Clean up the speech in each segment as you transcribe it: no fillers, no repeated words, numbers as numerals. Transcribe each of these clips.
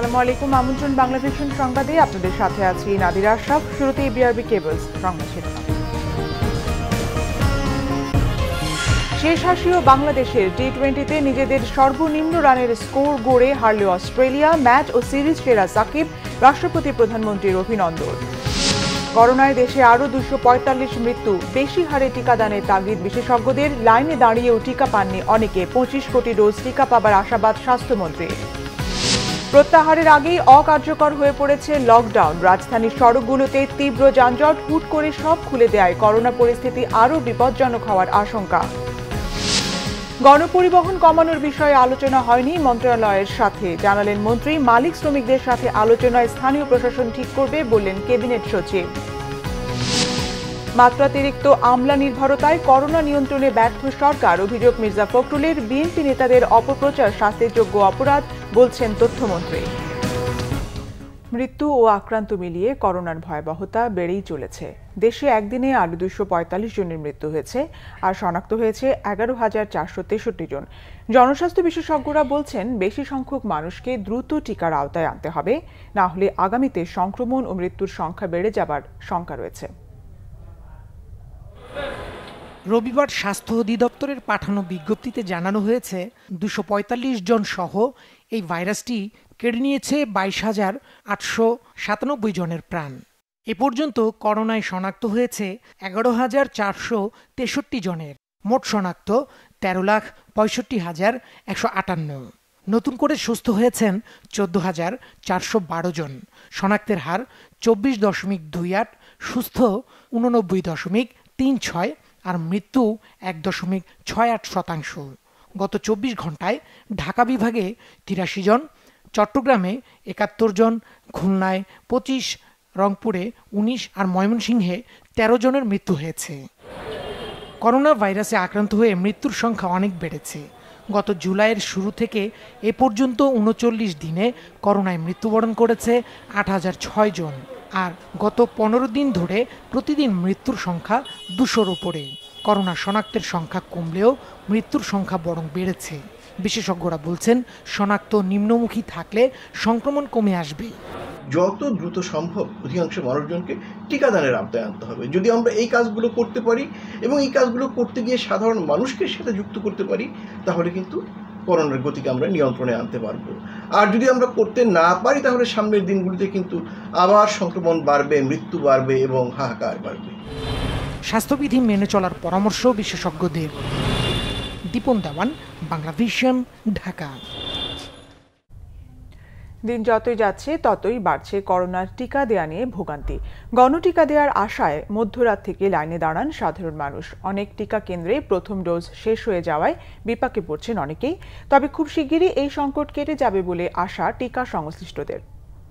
আসসালামু আলাইকুম। আমন্ত্রণ বাংলাভিশন সংবাদে আপনাদের সাথে আছি নাদিরা আশরাফ। শুরুতেই বিআরবি কেবলস সংবাদ শিরোনাম। শেষ হাসিও বাংলাদেশের টি-20তে নিজেদের সর্বনিম্ন রানের স্কোর গড়ে হারল অস্ট্রেলিয়া। ম্যাচ ও সিরিজ সেরা সাকিব, রাষ্ট্রপতি প্রধানমন্ত্রীর অভিনন্দন। করোনায় দেশে আরও 245 মৃত্যু, বেশি হারে টিকাদানের তাগিদ বিশেষজ্ঞদের। লাইনে দাঁড়িয়েও টিকা পাননি অনেকে, 25 কোটি ডোজ টিকা পাবার আশাবাদ স্বাস্থ্যমন্ত্রী। প্রত্যাহারের আগেই অকার্যকর হয়ে পড়েছে লকডাউন। রাজধানীর সড়কগুলোতে তীব্র যানজট, হুট করে সব খুলে দেয় করোনা পরিস্থিতি আরও বিপজ্জনক হওয়ার আশঙ্কা। গণপরিবহন কমানোর বিষয়ে আলোচনা হয়নি মন্ত্রণালয়ের সাথে, জানালেন মন্ত্রী। মালিক শ্রমিকদের সাথে আলোচনায় স্থানীয় প্রশাসন ঠিক করবে বললেন ক্যাবিনেট সচিব। মাত্রাতিরিক্ত আমলা নির্ভরতায় করোনা নিয়ন্ত্রণে ব্যর্থ সরকার, অভিযোগ মির্জা ফখরুলের। বিএনপি নেতাদের অপপ্রচার শাস্তিযোগ্য অপরাধ বলছেন তথ্যমন্ত্রী। মৃত্যু ও আক্রান্ত মিলিয়ে করোনার ভয়াবহতা বেড়েই চলেছে। দেশে একদিনে আরও 245 জনের মৃত্যু হয়েছে, আর শনাক্ত হয়েছে 11,463 জন। জনস্বাস্থ্য বিশেষজ্ঞরা বলছেন, বেশি সংখ্যক মানুষকে দ্রুত টিকার আওতায় আনতে হবে, না হলে আগামীতে সংক্রমণ ও মৃত্যুর সংখ্যা বেড়ে যাবার শঙ্কা রয়েছে। রবিবার স্বাস্থ্য অধিদপ্তরের পাঠানো বিজ্ঞপ্তিতে জানানো হয়েছে, 245 জন সহ এই ভাইরাসটি কেড়ে নিয়েছে 22,897 জনের প্রাণ। এ পর্যন্ত করোনায় শনাক্ত হয়েছে 11,463 জনের। মোট শনাক্ত 13,65,158। নতুন করে সুস্থ হয়েছেন 14,412 জন। শনাক্তের হার 24.28, সুস্থ 89.36 আর মৃত্যু 1.68%। গত 24 ঘন্টায় ঢাকা বিভাগে 83 জন, চট্টগ্রামে 71 জন, খুলনায় 25, রংপুরে 19 আর ময়মনসিংহে 13 জনের মৃত্যু হয়েছে। করোনা ভাইরাসে আক্রান্ত হয়ে মৃত্যুর সংখ্যা অনেক বেড়েছে। গত জুলাইয়ের শুরু থেকে এ পর্যন্ত 39 দিনে করোনায় মৃত্যুবরণ করেছে 8,006 জন, আর গত 15 দিন ধরে প্রতিদিন মৃত্যুর সংখ্যা 200-র উপরে। করোনা শনাক্তের সংখ্যা কমলেও মৃত্যুর সংখ্যা বরং বেড়েছে। বিশেষজ্ঞরা বলছেন, শনাক্ত নিম্নমুখী থাকলে সংক্রমণ কমে আসবে। যত দ্রুত সম্ভব অধিকাংশ মানুষজনকে টিকাদানের আওতায় আনতে হবে। যদি আমরা এই কাজগুলো করতে পারি এবং এই কাজগুলো করতে গিয়ে সাধারণ মানুষকে সাথে যুক্ত করতে পারি, তাহলে কিন্তু করোনার গতিকে আমরা নিয়ন্ত্রণে আনতে পারবো। আর যদি আমরা করতে না পারি, তাহলে সামনের দিনগুলিতে কিন্তু আবার সংক্রমণ বাড়বে, মৃত্যু বাড়বে এবং হাহাকার বাড়বে। স্বাস্থ্যবিধি মেনে চলার পরামর্শ বিশেষজ্ঞদের। দীপন দেওয়ান, বাংলাভিশন, ঢাকা। দিন যতই যাচ্ছে ততই বাড়ছে করোনার টিকা দেয়া নিয়ে ভোগান্তি। গণটিকা দেওয়ার আশায় মধ্যরাত থেকে লাইনে দাঁড়ান সাধারণ মানুষ। অনেক টিকা কেন্দ্রে প্রথম ডোজ শেষ হয়ে যাওয়ায় বিপাকে পড়ছেন অনেকেই। তবে খুব শিগগিরই এই সংকট কেটে যাবে বলে আশা টিকা সংশ্লিষ্টদের।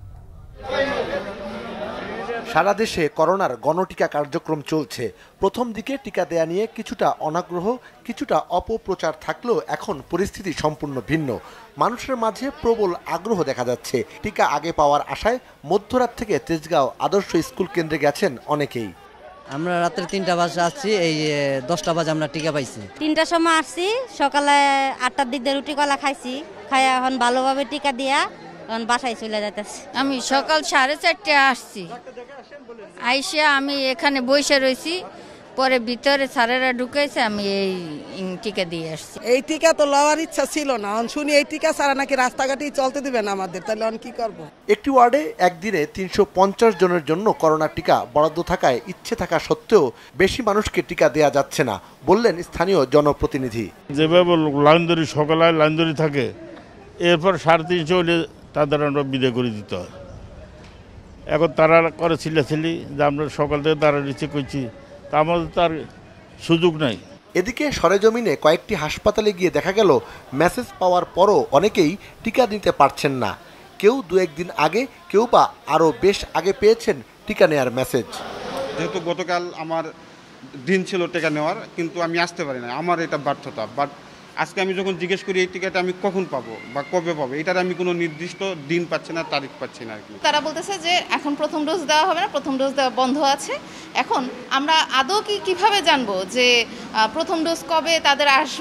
সারা দেশে করোনার গণটিকা কার্যক্রম চলছে। প্রথম দিকে টিকা দেয়া নিয়ে কিছুটা অনাগ্রহ, কিছুটা অপপ্রচার থাকলেও এখন পরিস্থিতি সম্পূর্ণ ভিন্ন। মানুষের মাঝে প্রবল আগ্রহ দেখা যাচ্ছে। টিকা আগে পাওয়ার আশায় মধ্যরাত থেকে তেজগাঁও আদর্শ স্কুল কেন্দ্রে গেছেন অনেকেই। আমরা রাত্রে 3টা বাজে আসছি, এই 10টা বাজে আমরা টিকা পাইছি। 3টার সময় আসছি, সকালে 8টার দিক দিয়ে রুটি কলা খাইছি, খাই এখন ভালোভাবে টিকা দিয়া বাসায় চলে যাইতেছি। আমি সকাল 4:30টায় আসছি, আইসা আমি এখানে বসে রয়েছি, পরে ভিতরে স্যারেরা ঢুকেছে, আমি এই টিকা দিয়ে আসছি। এই টিকা তো লওয়ার ইচ্ছা ছিল না, শুনি এই টিকা ছাড়া নাকি রাস্তাঘাটেই চলতে দিবেন আমাদের, তাহলে আমি কি করব? একটি ওয়ার্ডে একদিনে 350 জনের জন্য করোনা টিকা বরাদ্দ থাকায় ইচ্ছে থাকা সত্ত্বেও বেশি মানুষকে টিকা দেয়া যাচ্ছে না বললেন স্থানীয় জনপ্রতিনিধি। যেভাবে লাইন ধরে সকালে লাইন ধরে থাকে, এরপর 350 হলে তাদের আমরা বিদায় করে দিতে হয়। এখন তারা করে ছিলাছিলি যে আমরা সকাল থেকে তারা নিচে করছি, তা আমাদের তার সুযোগ নাই। এদিকে সরেজমিনে কয়েকটি হাসপাতালে গিয়ে দেখা গেল, মেসেজ পাওয়ার পরও অনেকেই টিকা নিতে পারছেন না। কেউ 2-1 দিন আগে, কেউ বা আরও বেশ আগে পেয়েছেন টিকা নেওয়ার মেসেজ। যেহেতু গতকাল আমার দিন ছিল টিকা নেওয়ার, কিন্তু আমি আসতে পারি না, আমার এটা ব্যর্থতা। বাট আজকে আমি যখন জিজ্ঞেস করি এই টিকাটা আমি কখন পাবো বা কবে পাবো, এটার আমি কোনো নির্দিষ্ট দিন পাচ্ছি না, তারিখ পাচ্ছি না আর কি। তারা বলতেছে যে এখন প্রথম ডোজ দেওয়া হবে না, প্রথম ডোজ দেওয়া বন্ধ আছে। এখন আমরা আদৌ কিভাবে জানবো যে প্রথম ডোজ কবে তাদের আসবে?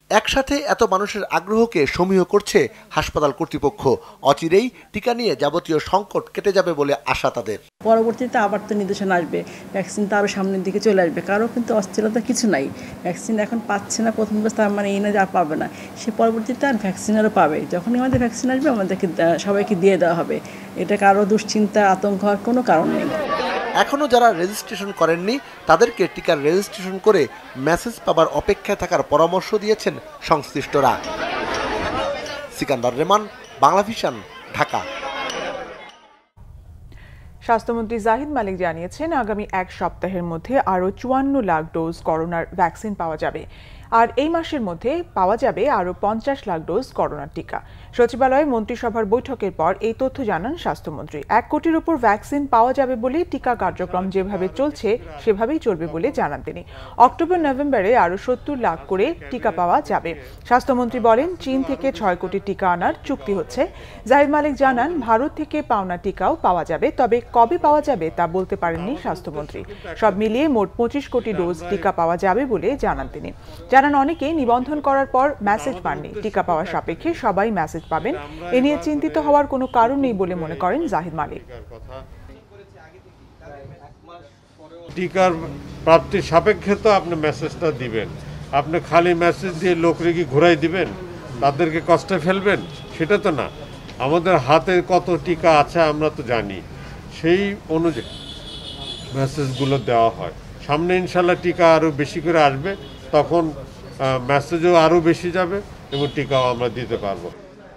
একসাথে এত মানুষের আগ্রহকে সমীহ করছে হাসপাতাল কর্তৃপক্ষ। অচিরেই টিকা নিয়ে যাবতীয় সংকট কেটে যাবে বলে আশা তাদের। পরবর্তীতে আবার তো নির্দেশনা আসবে, ভ্যাকসিন তো আরও সামনের দিকে চলে আসবে, কারো কিন্তু অস্থিরতা কিছু নাই। ভ্যাকসিন এখন পাচ্ছে না প্রথম অবস্থা, মানে এই না যে আর পাবে না, সে পরবর্তীতে আর ভ্যাকসিনেরও পাবে। যখনই আমাদের ভ্যাকসিন আসবে আমাদেরকে সবাইকে দিয়ে দেওয়া হবে, এটা কারো দুশ্চিন্তা আতঙ্ক হওয়ার কোনো কারণ নেই। এখনও যারা রেজিস্ট্রেশন করেননি তাদেরকে টিকার রেজিস্ট্রেশন করে মেসেজ পাবার অপেক্ষায় থাকার পরামর্শ দিয়েছেন সংশ্লিষ্টরা। সিকান্দার রেমান, বাংলাভিশন, ঢাকা। স্বাস্থ্যমন্ত্রী জাহিদ মালিক জানিয়েছেন আগামী এক সপ্তাহের মধ্যে আরও 54 লাখ ডোজ করোনার ভ্যাকসিন পাওয়া যাবে, আর এই মাসের মধ্যে পাওয়া যাবে আরও 50 লাখ ডোজ করোনার টিকা। সচিবালয়ে মন্ত্রিসভার বৈঠকের পর এই তথ্য জানান স্বাস্থ্যমন্ত্রী। 1 কোটির উপর ভ্যাকসিন পাওয়া যাবে বলে টিকা কার্যক্রম যেভাবে চলছে সেভাবেই চলবে বলে জানান তিনি। অক্টোবর-নভেম্বরে আরও 70 লাখ করে টিকা পাওয়া যাবে। স্বাস্থ্যমন্ত্রী বলেন চীন থেকে 6 কোটি টিকা আনার চুক্তি হচ্ছে। জাহিদ মালিক জানান ভারত থেকে পাওনা টিকাও পাওয়া যাবে, তবে কবে পাওয়া যাবে তা বলতে পারেননি স্বাস্থ্যমন্ত্রী। সব মিলিয়ে মোট 25 কোটি ডোজ টিকা পাওয়া যাবে বলে জানান তিনি। জানান অনেকেই নিবন্ধন করার পর মেসেজ পাননি, টিকা পাওয়ার সাপেক্ষে সবাই মেসেজ পাবেন, এ নিয়ে চিন্তিত হওয়ার কোনো কারণ নেই বলে মনে করেন জাহিদ মালিক। টিকার প্রাপ্তির সাপেক্ষে তো আপনি মেসেজটা দিবেন, আপনি খালি মেসেজ দিয়ে লোকরে কি ঘুরাই দিবেন, তাদেরকে কষ্টে ফেলবেন, সেটা তো না। আমাদের হাতে কত টিকা আছে আমরা তো জানি, সেই অনুযায়ী মেসেজগুলো দেওয়া হয়। সামনে ইনশাল্লাহ টিকা আরও বেশি করে আসবে, তখন মেসেজও আরও বেশি যাবে এবং টিকাও আমরা দিতে পারবো।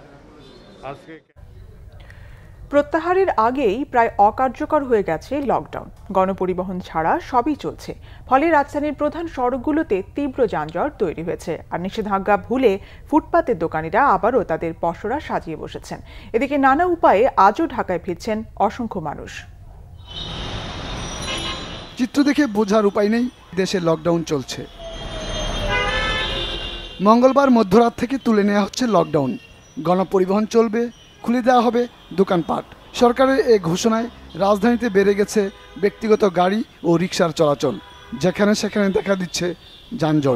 প্রত্যাহারের আগেই প্রায় অকার্যকর হয়ে গেছে লকডাউন। গণপরিবহন ছাড়া সবই চলছে, ফলে রাজধানীর প্রধান সড়কগুলোতে তীব্র যানজট তৈরি হয়েছে। আর নিষেধাজ্ঞা ভুলে ফুটপাতের দোকানিরা আবারও তাদের পসরা সাজিয়ে বসেছেন। এদিকে নানা উপায়ে আজও ঢাকায় ফিরছেন অসংখ্য মানুষ। চিত্র দেখে বোঝার উপায় নেই, দেশে লকডাউন চলছে। মঙ্গলবার মধ্যরাত থেকে তুলে নেওয়া হচ্ছে লকডাউন। গণপরিবহন চলবে, খুলে দেওয়া হবে দোকানপাট। সরকারের এই ঘোষণায় রাজধানীতে বেড়ে গেছে ব্যক্তিগত গাড়ি ও রিকশার চলাচল, যেখানে সেখানে দেখা দিচ্ছে যানজট।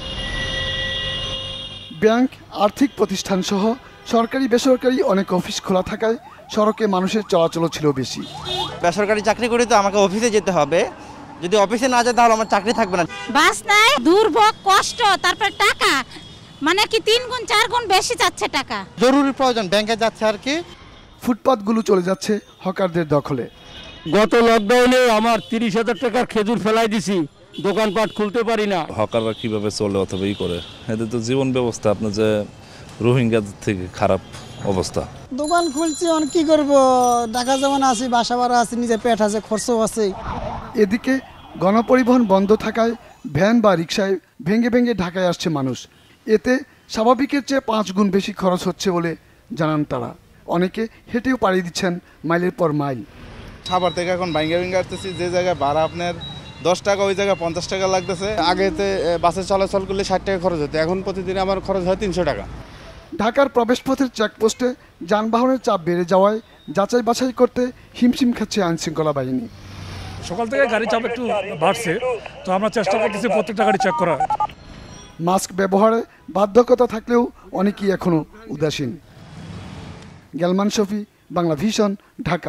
ব্যাংক, আর্থিক প্রতিষ্ঠান সহ সরকারি বেসরকারি অনেক অফিস খোলা থাকায় সড়কে মানুষের চলাচল ছিল বেশি। বেসরকারি চাকরি করে তো আমাকে অফিসে যেতে হবে, যদি অফিসে না যায় তাহলে আমার চাকরি থাকবে না। বাস নাই, দুর্ভোগ, কষ্ট, তারপর টাকা মানে কি 3 গুণ 4 গুণ বেশি যাচ্ছে টাকা। জরুরি প্রয়োজন ব্যাংকে যাচ্ছে আর কি। ফুটপাতগুলো চলে যাচ্ছে হকারদের দখলে। গত লকডাউনে আমার 30,000 টাকার খেজুর ফেলাই দিছি, দোকানপাট খুলতে পারি না। হকাররা কিভাবে চলে অথবা করে, এদের তো জীবন ব্যবস্থা আপনার যে রোহিঙ্গাদের থেকে খারাপ অবস্থা। দোকান খুলছি, অন কি করব, ঢাকা যেমন আছি, বাসা ভাড়া আছে, নিজে পেট আছে, খরচও আছে। এদিকে গণপরিবহন বন্ধ থাকায় ভ্যান বা রিকশায় ভেঙে ভেঙে ঢাকায় আসছে মানুষ। এতে স্বাভাবিকের চেয়ে 5 গুণ বেশি খরচ হচ্ছে বলে জানান তারা। অনেকে হেঁটেও পাড়ি দিচ্ছেন মাইলের পর মাইল। সাভার থেকে এখন ভাঙ্গা ভেঙে আসতেছি, যে জায়গায় ভাড়া আপনার 10 টাকা ওই জায়গায় 50 টাকা লাগতেছে। আগেতে বাসে চলাচল করলে 60 টাকা খরচ হতো, এখন প্রতিদিন আমার খরচ হয় 300 টাকা। ঢাকার প্রবেশপথের চেকপোস্টে যানবাহনের চাপ বেড়ে যাওয়ায় যাচাই বাছাই করতে হিমশিম খাচ্ছে আইনশৃঙ্খলা বাহিনী। সকাল থেকে গাড়ি চাপ একটু বাড়ছে, তো আমরা চেষ্টা করতেছি প্রত্যেকটা গাড়ি চেক করার। মাস্ক ব্যবহারে বাধ্যকতা থাকলেও অনেকেই এখনো উদাসীন। গেলমান শফি, বাংলাভিশন, ঢাকা।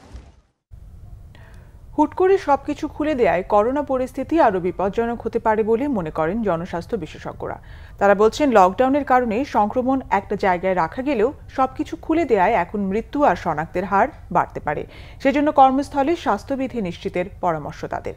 হুট করে সবকিছু খুলে দেয়ায় করোনা পরিস্থিতি আরও বিপজ্জনক হতে পারে বলে মনে করেন জনস্বাস্থ্য বিশেষজ্ঞরা। তারা বলছেন লকডাউনের কারণে সংক্রমণ একটা জায়গায় রাখা গেলেও সবকিছু খুলে দেয়ায় এখন মৃত্যু আর শনাক্তের হার বাড়তে পারে। সেজন্য কর্মস্থলে স্বাস্থ্যবিধি নিশ্চিতের পরামর্শ তাদের।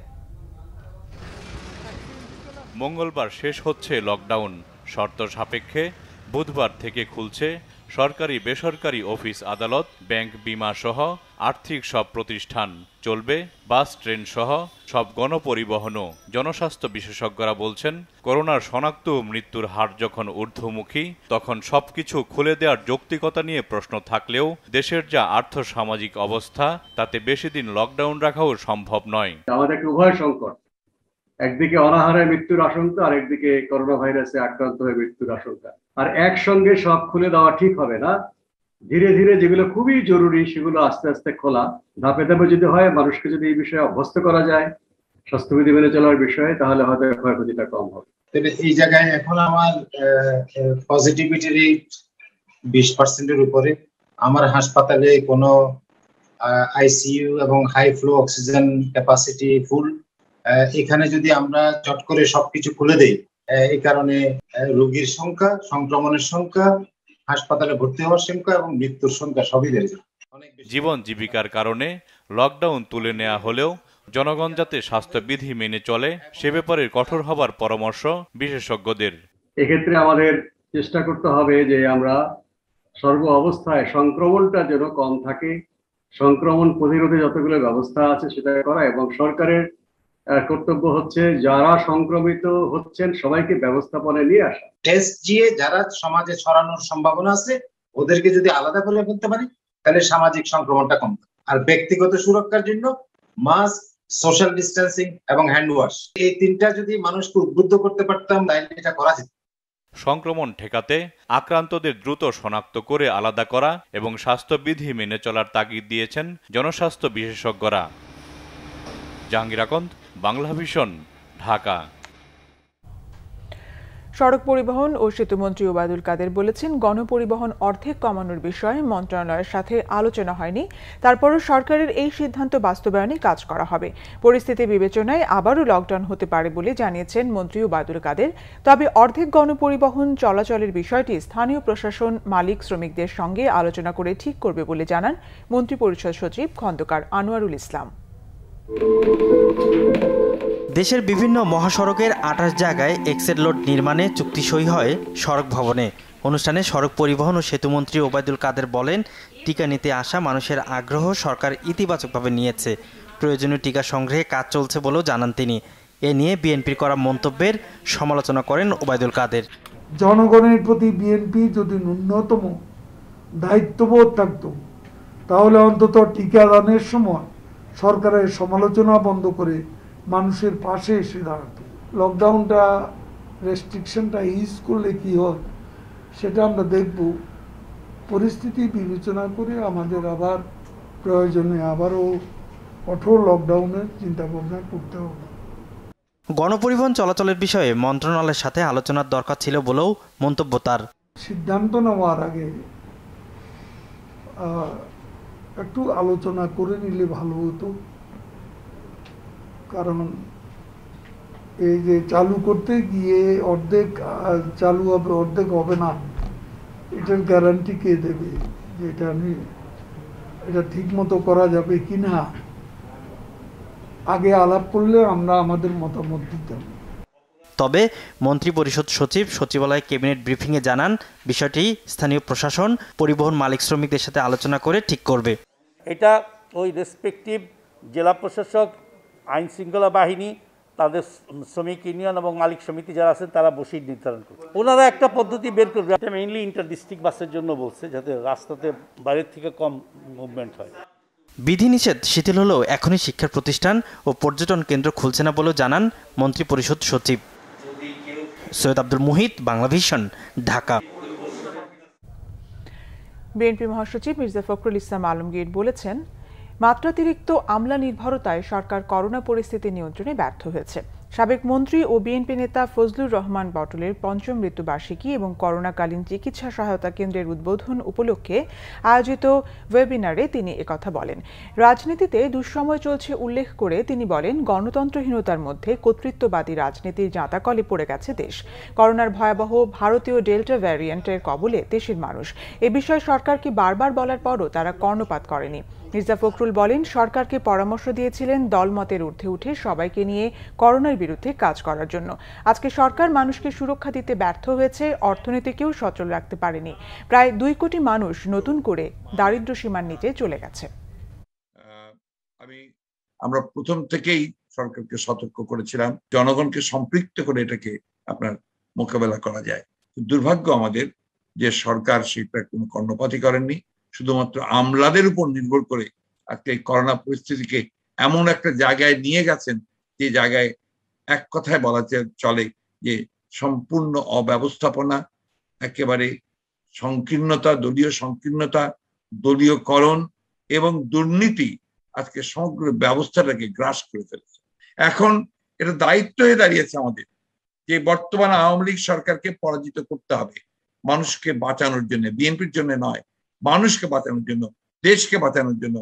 মঙ্গলবার শেষ হচ্ছে লকডাউন। শর্ত সাপেক্ষে বুধবার থেকে খুলছে সরকারি বেসরকারি অফিস আদালত, ব্যাংক, বিমা সহ আর্থিক সব প্রতিষ্ঠান। চলবে বাস, ট্রেন সহ সব গণপরিবহনও। জনস্বাস্থ্য বিশেষজ্ঞরা বলছেন করোনার শনাক্ত মৃত্যুর হার যখন ঊর্ধ্বমুখী তখন সবকিছু খুলে দেওয়ার যৌক্তিকতা নিয়ে প্রশ্ন থাকলেও দেশের যা আর্থসামাজিক অবস্থা তাতে বেশি দিন লকডাউন রাখাও সম্ভব নয়। আমাদের একটা উভয় সংকট, একদিকে অনাহারে মৃত্যুর আশঙ্কা আর একদিকে করোনা ভাইরাসে আক্রান্ত হয়ে মৃত্যুর আশঙ্কা। আর একসঙ্গে সব খুলে দেওয়া ঠিক হবে না। ধীরে ধীরে যেগুলো খুবই জরুরি সেগুলো আস্তে আস্তে খোলা, ধাপে ধাপে যদি হয়, মানুষকে যদি এই বিষয়ে অভ্যস্ত করা যায় স্বাস্থ্যবিধি মেনে চলার বিষয়ে, তাহলে হয়তো ক্ষয়ক্ষতিটা কম হবে। তবে এই জায়গায় এখন আমার পজিটিভিটি রেট 20%-এর উপরে। আমার হাসপাতালে কোনো আইসিইউ এবং high flow oxygen capacity full. এখানে যদি আমরা চট করে সবকিছু খুলে দেই, এই কারণে রোগীর সংখ্যা, সংক্রমণের সংখ্যা, হাসপাতালে ভর্তি হওয়ার সংখ্যা এবং মৃত্যুর সংখ্যা সবই বেড়ে যাবে। জীবন জীবিকার কারণে লকডাউন তুলে নেওয়া হলেও জনগণ যাতে স্বাস্থ্যবিধি মেনে চলে সে ব্যাপারে কঠোর হবার পরামর্শ বিশেষজ্ঞদের। এক্ষেত্রে আমাদের চেষ্টা করতে হবে যে আমরা সর্ব অবস্থায় সংক্রমণটা যেন কম থাকে, সংক্রমণ প্রতিরোধে যতগুলো ব্যবস্থা আছে সেটা করা, এবং সরকারের কর্তব্য হচ্ছে যারা সংক্রমিত হচ্ছেন সবাইকে ব্যবস্থাপনায় নিয়ে আসা। টেস্ট দিয়ে যারা সমাজে ছড়ানোর সম্ভাবনা আছে ওদেরকে যদি আলাদা করে ফেলতে পারি তাহলে সামাজিক সংক্রমণটা কম। আর ব্যক্তিগত সুরক্ষার জন্য মাস্ক, সোশ্যাল ডিস্টেন্সিং এবং হ্যান্ড ওয়াশ, এই তিনটা যদি মানুষকে উদ্বুদ্ধ করতে পারতাম তাহলে এটা করা যেত। সংক্রমণ ঠেকাতে আক্রান্তদের দ্রুত শনাক্ত করে আলাদা করা এবং স্বাস্থ্যবিধি মেনে চলার তাগিদ দিয়েছেন জনস্বাস্থ্য বিশেষজ্ঞরা। জাহাঙ্গীর আকন্দ, বাংলাভিশন, ঢাকা। সড়ক পরিবহন ও সেতুমন্ত্রী ওবায়দুল কাদের বলেছেন, গণপরিবহন অর্ধেক কমানোর বিষয়ে মন্ত্রণালয়ের সাথে আলোচনা হয়নি, তারপরও সরকারের এই সিদ্ধান্ত বাস্তবায়নে কাজ করা হবে। পরিস্থিতি বিবেচনায় আবারও লকডাউন হতে পারে বলে জানিয়েছেন মন্ত্রী ওবায়দুল কাদের। তবে অর্ধেক গণপরিবহন চলাচলের বিষয়টি স্থানীয় প্রশাসন, মালিক, শ্রমিকদের সঙ্গে আলোচনা করে ঠিক করবে বলে জানান মন্ত্রিপরিষদ সচিব খন্দকার আনোয়ারুল ইসলাম। দেশের বিভিন্ন মহাসড়কের ২৮ জায়গায় এক্সেল লোড নির্মাণে চুক্তি সই হয় সড়ক ভবনে। অনুষ্ঠানে সড়ক পরিবহন ও সেতুমন্ত্রী ওবায়দুল কাদের বলেন, টিকা নিতে আসা মানুষের আগ্রহ সরকার ইতিবাচকভাবে নিয়েছে। প্রয়োজনীয় টিকা সংগ্রহে কাজ চলছে বলেও জানান তিনি। এ নিয়ে বিএনপির করা মন্তব্যের সমালোচনা করেন ওবায়দুল কাদের। জনগণের প্রতি বিএনপি যদি ন্যূনতম দায়িত্ববোধ থাকত তাহলে অন্তত টিকাদানের সময় সরকারের সমালোচনা বন্ধ করে মানুষের পাশে এসে দাঁড়াতো। লকডাউনটা, রেস্ট্রিকশনটা ইজ করলে কি হয় সেটা আমরা দেখব। পরিস্থিতি বিবেচনা করে আমাদের আবার প্রয়োজনে আবারও কঠোর লকডাউনের চিন্তা ভাবনা করতে হবে। গণপরিবহন চলাচলের বিষয়ে মন্ত্রণালয়ের সাথে আলোচনার দরকার ছিল বলেও মন্তব্য তার। সিদ্ধান্ত নেওয়ার আগে একটু আলোচনা করে নিলে ভালো হতো, কারণ এই যে চালু করতে গিয়ে অর্ধেক চালু হবে, অর্ধেক হবে না, এটার গ্যারান্টি কে দেবে যে এটা ঠিক মতো করা যাবে কি না? আগে আলাপ করলে আমরা আমাদের মতামত দিতাম। তবে মন্ত্রিপরিষদ সচিব সচিবালয় ক্যাবিনেট ব্রিফিংয়ে জানান, বিষয়টি স্থানীয় প্রশাসন, পরিবহন মালিক, শ্রমিকদের সাথে আলোচনা করে ঠিক করবে। এটা ওই রেসপেক্টিভ জেলা প্রশাসক, আইন শৃঙ্খলা বাহিনী, তাদের শ্রমিক ইউনিয়ন এবং মালিক সমিতি যারা আছেন তারা বসেই নির্ধারণ করবে। ওনারা একটা পদ্ধতি বের করবে। এটা মেইনলি ইন্টার ডিস্ট্রিক্ট বাসের জন্য বলছে, যাতে রাস্তাতে বাইরের থেকে কম মুভমেন্ট হয়। বিধিনিষেধ শিথিল হলেও এখনই শিক্ষা প্রতিষ্ঠান ও পর্যটন কেন্দ্র খুলছে না বলেও জানান মন্ত্রিপরিষদ সচিব। সৈয়দ আব্দুল মুহিত, বাংলাভিশন, ঢাকা। বিএনপি মহাসচিব মির্জা ফখরুল ইসলাম আলমগীর বলেছেন, মাত্রাতিরিক্ত আমলা নির্ভরতায় সরকার করোনা পরিস্থিতি নিয়ন্ত্রণে ব্যর্থ হয়েছে। সাবেক মন্ত্রী ও বিএনপি নেতা ফজলুর রহমান বটলের ৫ম মৃত্যুবার্ষিকী এবং করোনাকালীন চিকিৎসা সহায়তা কেন্দ্রের উদ্বোধন উপলক্ষে আয়োজিত ওয়েবিনারে তিনি একথা বলেন। রাজনীতিতে দুঃসময় চলছে উল্লেখ করে তিনি বলেন, গণতন্ত্রহীনতার মধ্যে কর্তৃত্ববাদী রাজনীতির জাঁতাকলে পড়ে গেছে দেশ। করোনার ভয়াবহ ভারতীয় ডেল্টা ভ্যারিয়েন্টের কবলে দেশের মানুষ। এ বিষয়ে সরকারকে বারবার বলার পরও তারা কর্ণপাত করেনি। মির্জা ফখরুল বলেন, সরকারকে পরামর্শ দিয়েছিলেন দলমতের ঊর্ধ্বে উঠে সবাইকে নিয়ে করোনার বিরুদ্ধে কাজ করার জন্য। আজকে সরকার মানুষকে সুরক্ষা দিতে ব্যর্থ হয়েছে, অর্থনীতিকেও সচল রাখতে পারেনি। প্রায় ২ কোটি মানুষ নতুন করে দারিদ্র্য সীমার নিচে চলে গেছে। আমরা প্রথম থেকেই সরকারকে সতর্ক করেছিলাম, জনগণকে সম্পৃক্ত করে এটাকে আপনার মোকাবেলা করা যায়। দুর্ভাগ্য আমাদের যে সরকার সেটা কোনো কর্ণপাতই করেননি, শুধুমাত্র আমলাদের উপর নির্ভর করে আজকে এই করোনা পরিস্থিতিকে এমন একটা জায়গায় নিয়ে গেছেন যে জায়গায় এক কথায় বলা চলে যে সম্পূর্ণ অব্যবস্থাপনা, একেবারে সংকীর্ণতা, দলীয় সংকীর্ণতা, দলীয়করণ এবং দুর্নীতি আজকে সমগ্র ব্যবস্থাটাকে গ্রাস করে ফেলেছে। এখন এটা দায়িত্ব হয়ে দাঁড়িয়েছে আমাদের যে বর্তমান আওয়ামী লীগ সরকারকে পরাজিত করতে হবে মানুষকে বাঁচানোর জন্য, বিএনপির জন্য নয়, মানুষকে বাঁচানোর জন্য, দেশকে বাঁচানোর জন্য।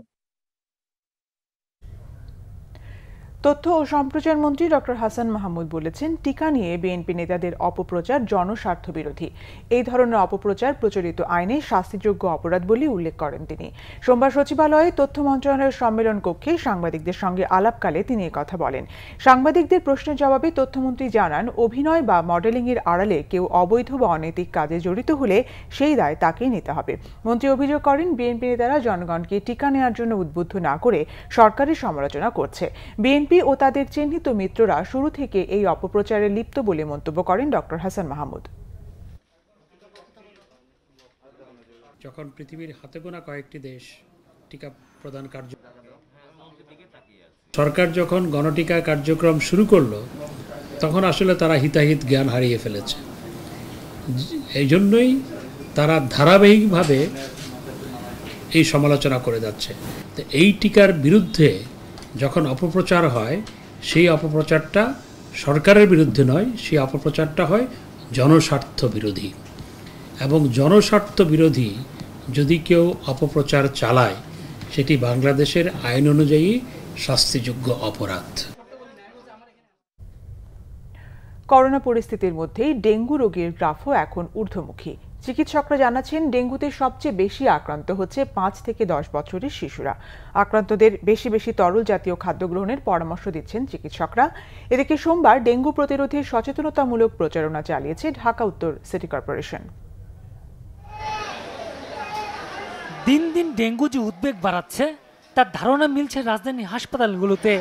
তথ্য ও সম্প্রচার মন্ত্রী ডক্টর হাসান মাহমুদ বলেছেন, টিকা নিয়ে বিএনপি নেতাদের অপপ্রচার জনস্বার্থ বিরোধী। এই ধরনের অপপ্রচার প্রচলিত আইনে শাস্তিযোগ্য অপরাধ বলে উল্লেখ করেন তিনি। সোমবার সচিবালয়ে তথ্য মন্ত্রণালয়ের সম্মেলন কক্ষে সাংবাদিকদের সঙ্গে আলাপকালে তিনি কথা বলেন। সাংবাদিকদের প্রশ্নের জবাবে তথ্যমন্ত্রী জানান, অভিনয় বা মডেলিংয়ের আড়ালে কেউ অবৈধ বা অনৈতিক কাজে জড়িত হলে সেই দায় তাকেই নিতে হবে। মন্ত্রী অভিযোগ করেন, বিএনপি নেতারা জনগণকে টিকা নেওয়ার জন্য উদ্বুদ্ধ না করে সরকারের সমালোচনা করছে। বিএনপি ও তাদের চিহ্নিত মিত্ররা শুরু থেকে এই অপপ্রচারে লিপ্ত বলে মন্তব্য করেন ডক্টর হাসান মাহমুদ। যখন পৃথিবীর হাতে গোনা কয়েকটি দেশ টিকা প্রদান সরকার যখন গণটিকা কার্যক্রম শুরু করলো, তখন আসলে তারা হিতাহিত জ্ঞান হারিয়ে ফেলেছে। এই জন্যই তারা ধারাবাহিকভাবে এই সমালোচনা করে যাচ্ছে। তো এই টিকার বিরুদ্ধে যখন অপপ্রচার হয়, সেই অপপ্রচারটা সরকারের বিরুদ্ধে নয়, সেই অপপ্রচারটা হয় জনস্বার্থ বিরোধী। এবং জনস্বার্থ বিরোধী যদি কেউ অপপ্রচার চালায়, সেটি বাংলাদেশের আইন অনুযায়ী শাস্তিযোগ্য অপরাধ। করোনা পরিস্থিতির মধ্যেই ডেঙ্গু রোগীর গ্রাফও এখন ঊর্ধ্বমুখী। চিকিৎসকরা জানাচ্ছেন, ডেঙ্গুতে সবচেয়ে বেশি আক্রান্ত হচ্ছে 5 থেকে 10 বছরের শিশুরা। আক্রান্তদের বেশি বেশি তরল জাতীয় খাদ্য গ্রহণের পরামর্শ দিচ্ছেন চিকিৎসকরা। এদিকে সোমবার ডেঙ্গু প্রতিরোধে সচেতনতামূলক প্রচারণা চালিয়েছে ঢাকা উত্তর সিটি কর্পোরেশন। দিন দিন ডেঙ্গু যে উদ্বেগ বাড়াচ্ছে, তার ধারণা মিলছে রাজধানী হাসপাতালগুলোতে।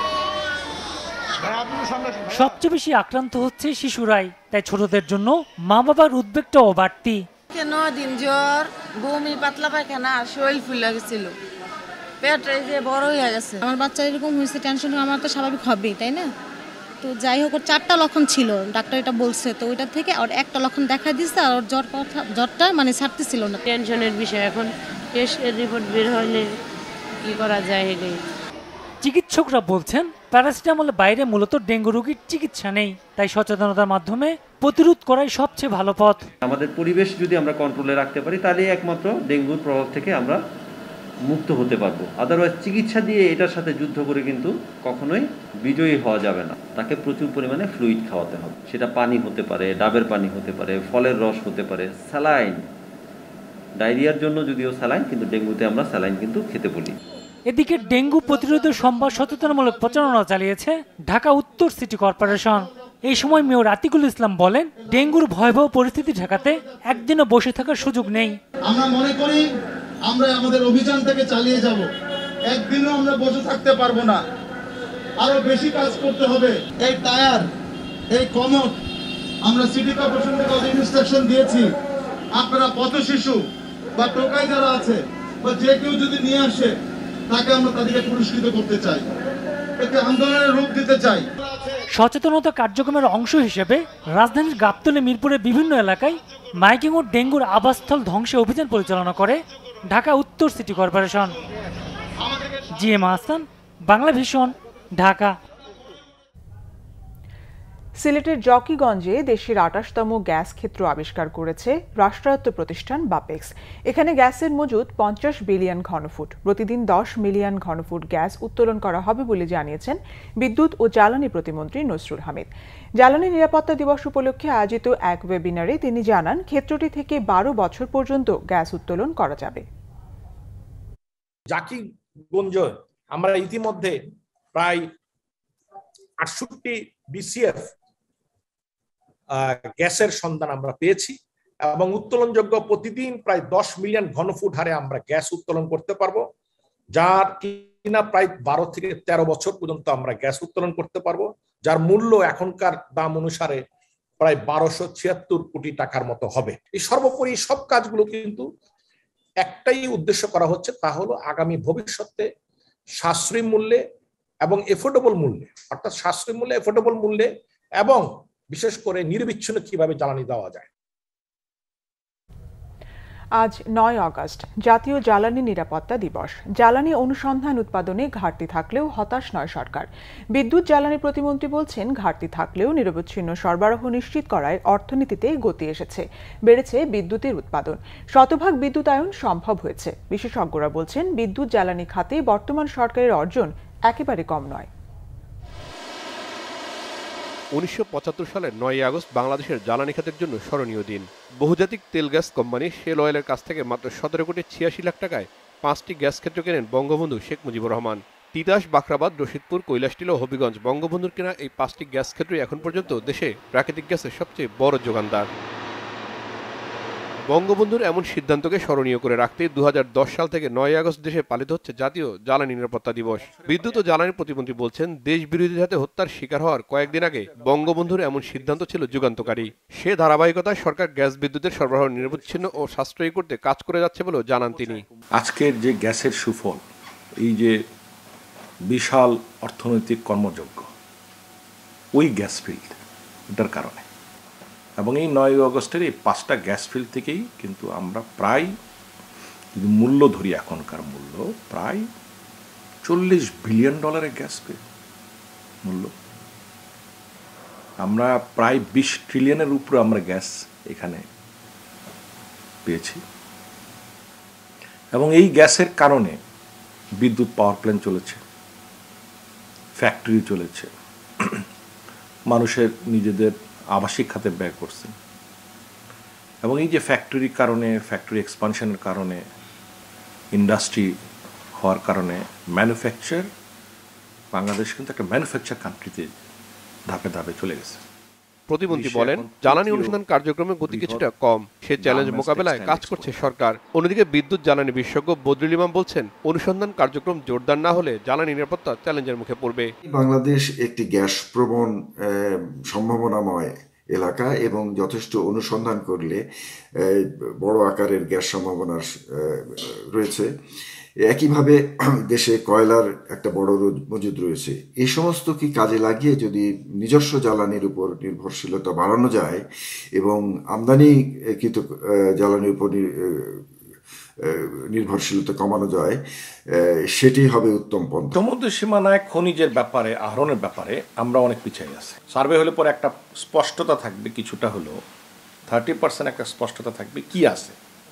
সবচেয়ে বেশি আক্রান্ত হচ্ছে শিশুরাই, তাই ছোটদের জন্য মা বাবার উদ্বেগটাও বাড়তি। কেন দিন জ্বর, বমি, পাতলা পায়খানা আর শরীর ফুলে গেছিল, পেট যে বড় হয়ে গেছে। আমার বাচ্চা এরকম হয়েছে, টেনশন আমার তো স্বাভাবিক হবেই, তাই না? তো যাই হোক, ওর 4টা লক্ষণ ছিল, ডাক্তার এটা বলছে, তো ওইটা থেকে আর একটা লক্ষণ দেখা দিচ্ছে, আর ওর জ্বরটা মানে ছাড়তেছিল না। টেনশনের বিষয়, এখন টেস্টের রিপোর্ট বের হলে কি করা যায় এটাই। চিকিৎসকরা বলছেন, প্যারাসিটামলের বাইরে মূলত ডেঙ্গু রোগীর চিকিৎসা নেই, তাই সচেতনতার মাধ্যমে প্রতিরোধ করাই সবচেয়ে ভালো পথ। আমাদের পরিবেশ যদি আমরা কন্ট্রোলে রাখতে পারি, তাহলে একমাত্র ডেঙ্গুর প্রভাব থেকে আমরা মুক্ত হতে পারবো। আদারওয়াইজ চিকিৎসা দিয়ে এটার সাথে যুদ্ধ করে কিন্তু কখনোই বিজয়ী হওয়া যাবে না। তাকে প্রচুর পরিমাণে ফ্লুইড খাওয়াতে হবে, সেটা পানি হতে পারে, ডাবের পানি হতে পারে, ফলের রস হতে পারে, স্যালাইন। ডায়রিয়ার জন্য যদিও স্যালাইন, কিন্তু ডেঙ্গুতে আমরা স্যালাইন কিন্তু খেতে বলি। এদিকে ডেঙ্গু প্রতিরোধে সোমবার সচেতনমূলক প্রচারণা চালিয়েছে ঢাকা উত্তর সিটি কর্পোরেশন। এই সময় মেয়র আতিকুল ইসলাম বলেন, ডেঙ্গুর ভয়াবহ পরিস্থিতি ঠেকাতে একদিনও বসে থাকার সুযোগ নেই। আমরা মনে করি আমরা আমাদের অভিযান থেকে চালিয়ে যাব, একদিনও আমরা বসে থাকতে পারবো না, আরো বেশি কাজ করতে হবে। এই টায়ার, এই কমট আমরা সিটি কর্পোরেশন থেকে ইনস্ট্রাকশন দিয়েছি, আপনারা পথ শিশু বা টোকাই যারা আছে বা যে কেউ যদি নিয়ে আসে, তাকে আমরা তাদেরকে পুরস্কৃত করতে চাই, একটা আন্দোলনের রূপ দিতে চাই। সচেতনতা কার্যক্রমের অংশ হিসেবে রাজধানীর গাবতলী, মিরপুরের বিভিন্ন এলাকায় মাইকিং ও ডেঙ্গুর আবাসস্থল ধ্বংসে অভিযান পরিচালনা করে ঢাকা উত্তর city corporation. GM Hasan, Banglavision, Dhaka. সিলেটের জকিগঞ্জে দেশের 28তম গ্যাস ক্ষেত্র আবিষ্কার করেছে রাষ্ট্রায়ত্ত প্রতিষ্ঠান বাপেক্স। এখানে গ্যাসের মজুদ 50 বিলিয়ন ঘনফুট, প্রতিদিন 10 মিলিয়ন ঘনফুট গ্যাস উত্তোলন করা হবে বলে জানিয়েছেন বিদ্যুৎ ও জ্বালানি প্রতিমন্ত্রী নসরুল হামিদ। জ্বালানি নিরাপত্তা দিবস উপলক্ষে আয়োজিত এক ওয়েবিনারে তিনি জানান, ক্ষেত্রটি থেকে 12 বছর পর্যন্ত গ্যাস উত্তোলন করা যাবে। জকিগঞ্জ আমরা ইতিমধ্যে প্রায় 68 BCF গ্যাসের সন্ধান আমরা পেয়েছি এবং উত্তোলনযোগ্য প্রতিদিন প্রায় 10 মিলিয়ন ঘনফুট হারে আমরা গ্যাস উত্তোলন করতে পারবো, যার কিনা প্রায় 12 থেকে 13 বছর পর্যন্ত আমরা গ্যাস উত্তোলন করতে পারবো, যার মূল্য এখনকার দাম অনুসারে প্রায় 1276 কোটি টাকার মতো হবে। এই সর্বোপরি সব কাজগুলো কিন্তু একটাই উদ্দেশ্য করা হচ্ছে, তা হলো আগামী ভবিষ্যতে সাশ্রয়ী মূল্যে এবং এফোর্ডেবল মূল্যে, অর্থাৎ সাশ্রয়ী মূল্যে, এফোর্ডেবল মূল্যে এবং বিশেষ করে নিরবিচ্ছিন্ন কিভাবে জ্বালানি দেওয়া যায়। আজ ৯ আগস্ট জাতীয় জ্বালানি নিরাপত্তা দিবস। জ্বালানি অনুসন্ধান উৎপাদনে ঘাটতি থাকলেও হতাশ নয় সরকার। বিদ্যুৎ জ্বালানি প্রতিমন্ত্রী বলছেন, ঘাটতি থাকলেও নিরবচ্ছিন্ন সরবরাহ নিশ্চিত করায় অর্থনীতিতে গতি এসেছে, বেড়েছে বিদ্যুতের উৎপাদন, শতভাগ বিদ্যুতায়ন সম্ভব হয়েছে। বিশেষজ্ঞরা বলছেন, বিদ্যুৎ জ্বালানি খাতে বর্তমান সরকারের অর্জন একেবারে কম নয়। 1975 সালের 9 আগস্ট বাংলাদেশের জ্বালানি খাতের জন্য স্মরণীয় দিন। বহুজাতিক তেল গ্যাস কোম্পানি শেল অয়েলের কাছ থেকে মাত্র 17 কোটি 86 লাখ টাকায় 5টি গ্যাস ক্ষেত্র কেনেন বঙ্গবন্ধু শেখ মুজিবুর রহমান। তিতাস, বাখরাবাদ, রশিদপুর, কৈলাসটিলা ও হবিগঞ্জ বঙ্গবন্ধুর কেনা এই 5টি গ্যাস ক্ষেত্রই এখন পর্যন্ত দেশে প্রাকৃতিক গ্যাসের সবচেয়ে বড় যোগানদার। বঙ্গবন্ধুর এমন সিদ্ধান্তকে স্মরণীয় করে রাখতে 2010 সাল থেকে 9 আগস্ট দেশে পালিত হচ্ছে জাতীয় জ্বালানি নিরাপত্তা দিবস। বিদ্যুৎ ও জ্বালানি প্রতিমন্ত্রী বলছেন, দেশ বিরোধীদের হাতে হত্যার শিকার হওয়ার কয়েকদিন আগে বঙ্গবন্ধুর এমন সিদ্ধান্ত ছিল যুগান্তকারী। সে ধারাবাহিকতায় সরকার গ্যাস বিদ্যুতের সরবরাহ নিরবচ্ছিন্ন ও সাশ্রয়ী করতে কাজ করে যাচ্ছে বলেও জানান তিনি। আজকের যে গ্যাসের সুফল, এই যে বিশাল অর্থনৈতিক কর্মযজ্ঞ, ওই গ্যাস ফিল্ড এটার কারণে, এবং এই 9 আগস্টের এই 5টা গ্যাস ফিল্ড থেকেই কিন্তু আমরা প্রায়, যদি মূল্য ধরি এখনকার মূল্য, প্রায় $40 বিলিয়ন গ্যাস মূল্য। আমরা প্রায় 20 ট্রিলিয়নের উপরে আমরা গ্যাস এখানে পেয়েছি, এবং এই গ্যাসের কারণে বিদ্যুৎ পাওয়ার প্ল্যান্ট চলেছে, ফ্যাক্টরি চলেছে, মানুষের নিজেদের আবাসিক খাতে ব্যয় করছেন, এবং এই যে ফ্যাক্টরির কারণে, ফ্যাক্টরি এক্সপানশনের কারণে, ইন্ডাস্ট্রি হওয়ার কারণে ম্যানুফ্যাকচার, বাংলাদেশ কিন্তু একটা ম্যানুফ্যাকচার কান্ট্রিতে ধাপে ধাপে চলে গেছে। প্রতিমন্ত্রী বলেন, জ্বালানি অনুসন্ধান কার্যক্রমের গতি কিছুটা কম, সে চ্যালেঞ্জ মোকাবেলায় কাজ করছে সরকার। অন্যদিকে বিদ্যুৎ জ্বালানি বিশেষজ্ঞ বদরুল ইমাম বলছেন, অনুসন্ধান কার্যক্রম জোরদার না হলে জ্বালানি নিরাপত্তা চ্যালেঞ্জের মুখে পড়বে। বাংলাদেশ একটি গ্যাস প্রবণ সম্ভাবনাময় এলাকা, এবং যথেষ্ট অনুসন্ধান করলে বড় আকারের গ্যাস সম্ভাবনা রয়েছে। একইভাবে দেশে কয়লার একটা বড় মজুদ রয়েছে। এই সমস্ত কি কাজে লাগিয়ে যদি নিজস্ব জ্বালানির উপর নির্ভরশীলতা বাড়ানো যায় এবং আমদানিকৃত জ্বালানির উপর নির্ভরশীলতা কমানো যায়, সেটি হবে উত্তম পন্থা। সমুদ্র সীমানায় খনিজের ব্যাপারে, আহরণের ব্যাপারে আমরা অনেক পিছিয়ে আছি। সার্ভে হলে পরে একটা স্পষ্টতা থাকবে, কিছুটা হলেও 30% একটা স্পষ্টতা থাকবে কি আছে,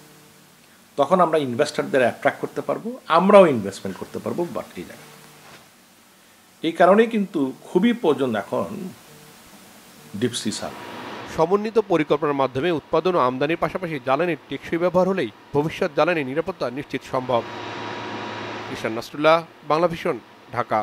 তখন আমরা ইনভেস্টরদের অ্যাট্রাক্ট করতে পারবো, আমরাও ইনভেস্টমেন্ট করতে পারবো। বাট এই জায়গা, এই কারণেই কিন্তু খুবই প্রয়োজন এখন ডিপসি সার্ভে। সমন্বিত পরিকল্পনার মাধ্যমে উৎপাদন ও আমদানির পাশাপাশি জ্বালানির টেকসই ব্যবহার হলেই ভবিষ্যৎ জ্বালানি নিরাপত্তা নিশ্চিত সম্ভব। ঈশান নাসরুল্লাহ, বাংলাভিশন, ঢাকা।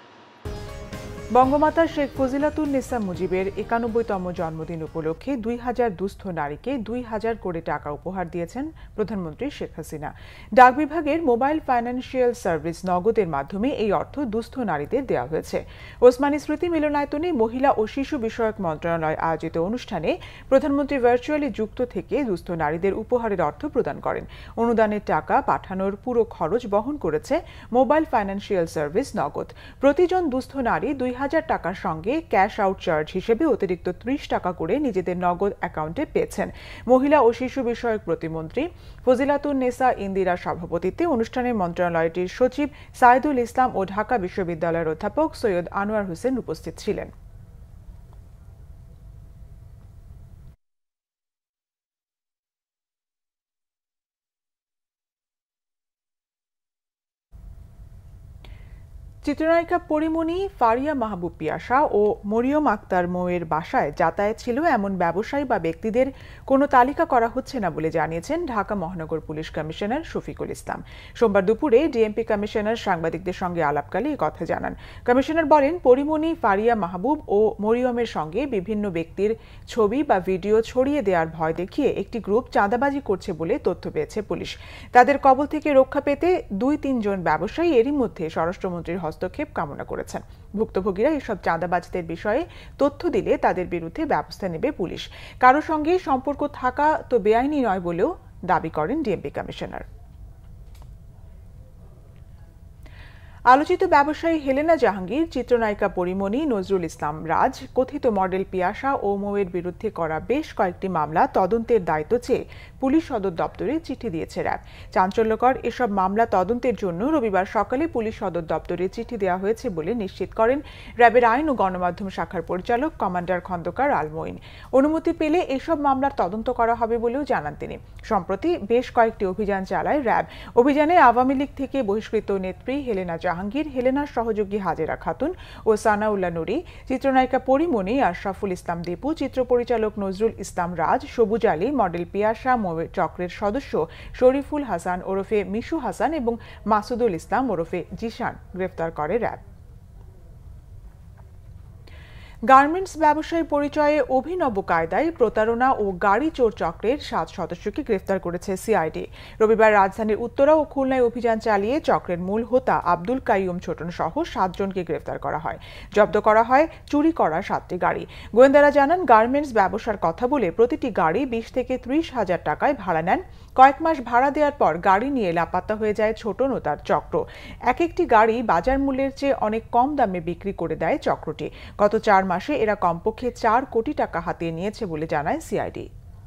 বঙ্গমাতা শেখ ফজিলাতুন্নেসা মুজিবের 91তম জন্মদিন উপলক্ষে 2000 দুস্থ নারীকে 2000 কোটি টাকা উপহার দিয়েছেন প্রধানমন্ত্রী শেখ হাসিনা। ডাক বিভাগের মোবাইল ফাইন্যান্সিয়াল সার্ভিস নগদের মাধ্যমে এই অর্থ দুস্থ নারীদের দেওয়া হয়েছে। ওসমানী স্মৃতি মিলনায়তনে মহিলা ও শিশু বিষয়ক মন্ত্রণালয় আয়োজিত অনুষ্ঠানে প্রধানমন্ত্রী ভার্চুয়ালি যুক্ত থেকে দুস্থ নারীদের উপহারের অর্থ প্রদান করেন। অনুদানের টাকা পাঠানোর পুরো খরচ বহন করেছে মোবাইল ফাইন্যান্সিয়াল সার্ভিস নগদ। প্রতিজন দুস্থ নারী 2000 টাকার সঙ্গে ক্যাশ আউট চার্জ হিসেবে অতিরিক্ত 30 টাকা করে নিজেদের নগদ অ্যাকাউন্টে পেয়েছেন। মহিলা ও শিশু বিষয়ক প্রতিমন্ত্রী ফজিলাতুন্নেসা ইন্দিরার সভাপতিত্বে অনুষ্ঠানে মন্ত্রণালয়টির সচিব সাইদুল ইসলাম ও ঢাকা বিশ্ববিদ্যালয়ের অধ্যাপক সৈয়দ আনোয়ার হোসেন উপস্থিত ছিলেন। চিত্রনায়িকা পরিমণি, ফারিয়া মাহবুব পিয়াসা ও মরিয়ম আক্তার মৌয়ের বাসায় যাতায়াত ছিল এমন ব্যবসায়ী বা ব্যক্তিদের কোনো তালিকা করা হচ্ছে না বলে জানিয়েছেন ঢাকা মহানগর পুলিশ কমিশনার শফিকুল ইসলাম। সোমবার দুপুরে ডিএমপি কমিশনার সাংবাদিকদের সঙ্গে আলাপকালে এই কথা জানান। কমিশনার বলেন, পরিমণি, ফারিয়া মাহবুব ও মরিয়মের সঙ্গে বিভিন্ন ব্যক্তির ছবি বা ভিডিও ছড়িয়ে দেওয়ার ভয় দেখিয়ে একটি গ্রুপ চাঁদাবাজি করছে বলে তথ্য পেয়েছে পুলিশ। তাদের কবল থেকে রক্ষা পেতে 2-3 জন ব্যবসায়ী এরই মধ্যে স্বরাষ্ট্রমন্ত্রীর হস্তক্ষেপ কামনা করেছেন। ভুক্তভোগীরা এসব চাঁদাবাজদের বিষয়ে তথ্য দিলে তাদের বিরুদ্ধে ব্যবস্থা নেবে পুলিশ। কারো সঙ্গে সম্পর্ক থাকা তো বেআইনি নয় বলেও দাবি করেন ডিএমপি কমিশনার। আলোচিত ব্যবসায়ী হেলেনা জাহাঙ্গীর, চিত্রনায়িকা পরিমণি, নজরুল ইসলাম রাজ, কথিত মডেল পিয়াসা ও মৌয়ের বিরুদ্ধে করা বেশ কয়েকটি মামলা তদন্তের দায়িত্ব চেয়ে পুলিশ সদর দপ্তরে চিঠি দিয়েছে র্যাব। চাঞ্চল্যকর এসব মামলা তদন্তের জন্য রবিবার সকালে পুলিশ সদর দপ্তরে চিঠি দেওয়া হয়েছে বলে নিশ্চিত করেন র্যাবের আইন ও গণমাধ্যম শাখার পরিচালক কমান্ডার খন্দকার আলমোইন। অনুমতি পেলে এসব মামলার তদন্ত করা হবে বলেও জানান তিনি। সম্প্রতি বেশ কয়েকটি অভিযান চালায় র্যাব। অভিযানে আওয়ামী লীগ থেকে বহিষ্কৃত নেত্রী হেলেনা জাহাঙ্গীর, হেলেনার সহযোগী হাজেরা খাতুন ও সানাউল্লাহ নুরি, চিত্রনায়িকা পরিমণি, আশরাফুল ইসলাম দীপু, চিত্র পরিচালক নজরুল ইসলাম রাজ, সবুজ আলী, মডেল পিয়াসা চক্রের সদস্য শরীফুল হাসান ওরফে মিশু হাসান এবং মাসুদুল ইসলাম ওরফে জিশান গ্রেফতার করে র্যাব। গার্মেন্টস ব্যবসায়ী পরিচয়ে অভিনব কায়দায় প্রতারণা ও গাড়ি চোর চক্রের 7 সদস্যকে গ্রেফতার করেছে সিআইডি। রবিবার রাজধানীর উত্তরা ও খুলনায় অভিযান চালিয়ে চক্রের মূল হোতা আব্দুল কাইয়ুম ছোটন সহ 7 জনকে গ্রেফতার করা হয়। জব্দ করা হয় চুরি করা 7টি গাড়ি। গোয়েন্দারা জানান, গার্মেন্টস ব্যবসার কথা বলে প্রতিটি গাড়ি 20 থেকে 30 হাজার টাকায় ভাড়া নেন। কয়েক মাস ভাড়া দেওয়ার পর গাড়ি নিয়ে লাপাত্তা হয়ে যায় ছোটন ও তার চক্র। এক একটি গাড়ি বাজার মূল্যের চেয়ে অনেক কম দামে বিক্রি করে দেয় চক্রটি। গত 4 মাসে এরা কমপক্ষে 4 কোটি টাকা হাতিয়ে নিয়েছে বলে জানায় সিআইডি।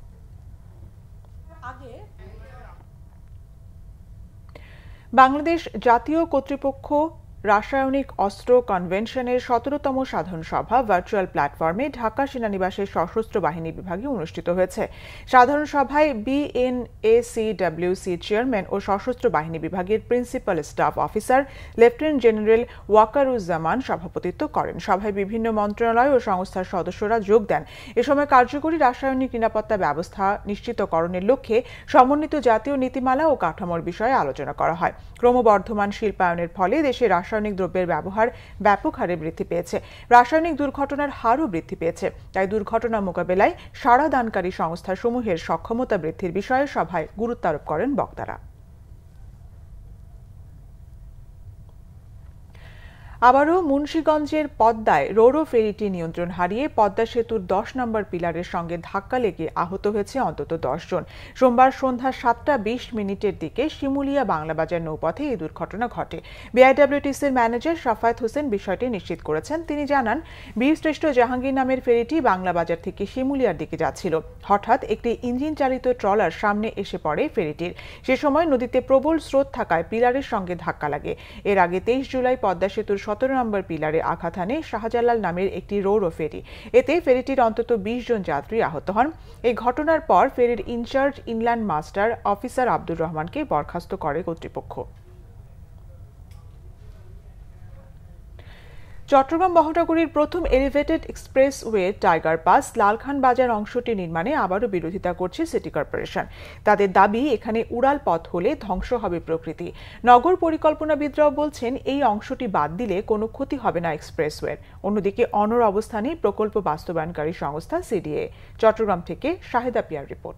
বাংলাদেশ জাতীয় কর্তৃপক্ষ রাসায়নিক অস্ত্র কনভেনশনের 17তম সাধারণ সভা ভার্চুয়াল প্ল্যাটফর্মে ঢাকা সেনানিবাসের সশস্ত্র বাহিনী বিভাগে অনুষ্ঠিত হয়েছে। সাধারণ সভায় বিএনএসিডব্লিউসি চেয়ারম্যান ও সশস্ত্র বাহিনী বিভাগের principal staff officer lieutenant general Wakeruzzaman সভাপতিত্ব করেন। সভায় বিভিন্ন মন্ত্রণালয় ও সংস্থার সদস্যরা যোগ দেন। এ সময় কার্যকরী রাসায়নিক নিরাপত্তা ব্যবস্থা নিশ্চিতকরণের লক্ষ্যে সমন্বিত জাতীয় নীতিমালা ও কাঠামোর বিষয়ে আলোচনা করা হয়। ক্রমবর্ধমান শিল্পায়নের ফলে দেশে রাসায়নিক দ্রব্যের ব্যবহার ব্যাপক হারে বৃদ্ধি পেয়েছে। রাসায়নিক দুর্ঘটনার হারও বৃদ্ধি পেয়েছে। তাই দুর্ঘটনা মোকাবেলায় সাড়া দানকারী সংস্থাসমূহের সক্ষমতা বৃদ্ধির বিষয়ে সভায় গুরুত্ব আরোপ করেন বক্তারা। আবারও মুন্সিগঞ্জের পদ্মায় রোরো ফেরিটি নিয়ন্ত্রণ হারিয়ে পদ্মা সেতুর 10 নম্বর পিলারের সঙ্গে ধাক্কা লেগে আহত হয়েছে অন্তত 10 জন। সোমবার সন্ধ্যা 7:20 দিকে শিমুলিয়া বাংলাবাজার নৌপথে এই দুর্ঘটনা ঘটে। বিআইডব্লিউটিসির ম্যানেজার শাফায়েত হোসেন বিষয়টি নিশ্চিত করেছেন। তিনি জানান, বীরশ্রেষ্ঠ জাহাঙ্গীর নামের ফেরিটি বাংলাবাজার থেকে শিমুলিয়ার দিকে যাচ্ছিল। হঠাৎ একটি ইঞ্জিন চালিত ট্রলার সামনে এসে পড়ে ফেরিটির। সে সময় নদীতে প্রবল স্রোত থাকায় পিলারের সঙ্গে ধাক্কা লাগে। এর আগে 23 জুলাই পদ্মা সেতুর 17 নম্বর পিলারে আঘাত হানে শাহজালাল নামের একটি রোরো ফেরি। এতে ফেরিটির অন্তত 20 জন যাত্রী আহত হন। এই ঘটনার পর ফেরির incharge inland master officer Abdur রহমানকে বরখাস্ত করে কর্তৃপক্ষ। চট্টগ্রাম মহানগরীর প্রথম elevated expressway Tiger Pass Lalkhan Bazar অংশটি নির্মাণে আবারও বিরোধিতা করছে সিটি কর্পোরেশন। তাদের দাবি, এখানে উড়াল পথ হলে ধ্বংস হবে প্রকৃতি। নগর পরিকল্পনাবিদরাও বলছেন, এই অংশটি বাদ দিলে কোনো ক্ষতি হবে না এক্সপ্রেসওয়ের। অন্যদিকে অনড় অবস্থানে প্রকল্প বাস্তবায়নকারী সংস্থা সিডিএ। চট্টগ্রাম থেকে শাহেদা পিয়ার রিপোর্ট।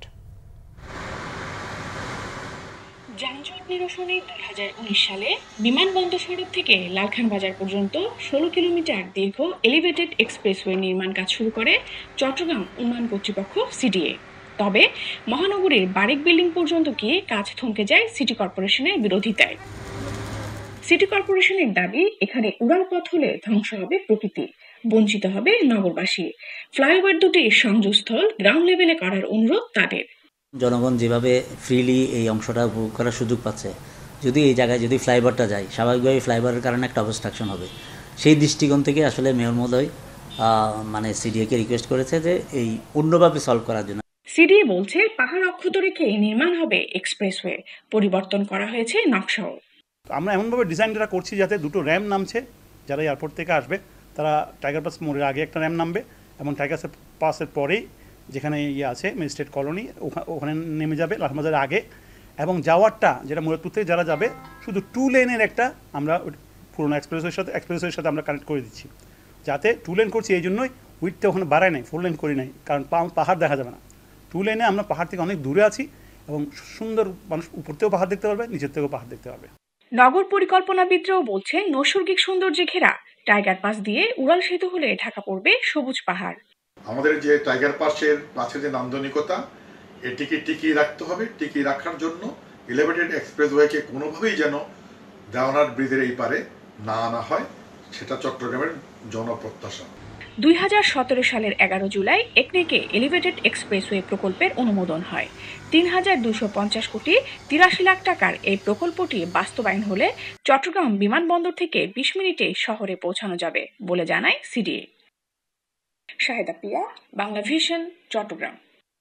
যানজট নিরসনে 2019 সালে বিমানবন্দর সড়ক থেকে লালখান বাজার পর্যন্ত 16 কিলোমিটার দীর্ঘ এলিভেটেড এক্সপ্রেসওয়ে নির্মাণ কাজ শুরু করে চট্টগ্রাম উন্নয়ন কর্তৃপক্ষ সিডিএ। তবে মহানগরীর বারিক বিল্ডিং পর্যন্ত গিয়ে কাজ থমকে যায় সিটি কর্পোরেশনের বিরোধিতায়। সিটি কর্পোরেশনের দাবি, এখানে উড়াল পথ হলে ধ্বংস হবে প্রকৃতি, বঞ্চিত হবে নগরবাসী। ফ্লাইওভার দুটির সংযোগস্থল গ্রাউন্ড লেভেলে করার অনুরোধ তাদের। জনগণ যেভাবে ফ্রিলি এই অংশটা উপভোগ করার সুযোগ পাচ্ছে, যদি এই জায়গায় যদি ফ্লাইওভারটা যায়, স্বাভাবিকভাবে ফ্লাইওভারের কারণে একটা অবস্ট্রাকশন হবে। সেই দৃষ্টিকোণ থেকে আসলে মেয়র মহোদয় সিডিএকে রিকোয়েস্ট করেছে যে এই অন্যভাবে সলভ করার জন্য। সিডিএ বলছে, পাহাড় অক্ষত রেখে নির্মাণ হবে এক্সপ্রেসওয়ে, পরিবর্তন করা হয়েছে নকশাও। আমরা এমনভাবে ডিজাইনটা করছি যাতে দুটো র্যাম নামছে, যারা এয়ারপোর্ট থেকে আসবে তারা টাইগার পাস মোড়ের আগে একটা র্যাম নামবে এবং টাইগার পাসের পরেই যেখানে আছে ম্যাজিস্ট্রেট কলোনি ওখানে নেমে যাবে লালবাজারের আগে, এবং যাওয়ারটা যেটা মুরাদপুর থেকে যারা যাবে শুধু 2 লেনের একটা আমরা পুরোনো এক্সপ্রেসওয়ের সাথে আমরা কানেক্ট করে দিচ্ছি। যাতে 2 লেন করছি এই জন্যই উইথটা ওখানে বাড়ায় নাই, 4 লেন করি নাই, কারণ পাহাড় দেখা যাবে না। 2 লেনে আমরা পাহাড় থেকে অনেক দূরে আছি এবং সুন্দর মানুষ উপর থেকেও পাহাড় দেখতে পারবে, নিচের থেকেও পাহাড় দেখতে পারবে। নগর পরিকল্পনাবিদরাও বলছেন, নৈসর্গিক সৌন্দর্যে ঘেরা টাইগার পাস দিয়ে উড়াল সেতু হলে ঢাকা পড়বে সবুজ পাহাড়। আমাদের যে টাইগার পাসের মাছের যে নান্দনিকতা, এটিকে টিকিয়ে রাখতে হবে। টিকিয়ে রাখার জন্য এলিভেটেড এক্সপ্রেসওয়েকে কোনোভাবেই যেন দেওয়ানার ব্রিজের এই পারে না আনা হয়, সেটা চট্টগ্রামের জনপ্রত্যাশা। 2017 সালের 11 জুলাই একনেকে এলিভেটেড এক্সপ্রেসওয়ে প্রকল্পের অনুমোদন হয়। 3,250 কোটি 83 লাখ টাকার এই প্রকল্পটি বাস্তবায়ন হলে চট্টগ্রাম বিমানবন্দর থেকে 20 মিনিটে শহরে পৌঁছানো যাবে বলে জানায় সিডিএ। শাহেদা পিয়া, বাংলাভিশন, চট্টগ্রাম।